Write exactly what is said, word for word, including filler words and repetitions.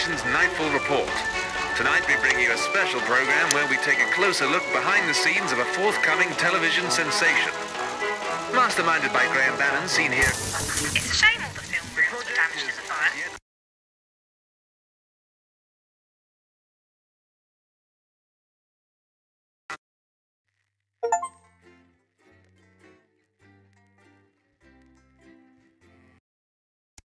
television's Nightfall Report. Tonight we bring you a special program where we take a closer look behind the scenes of a forthcoming television sensation. Masterminded by Graham Bannon, seen here... It's a shame all the film rooms were damaged in the fire.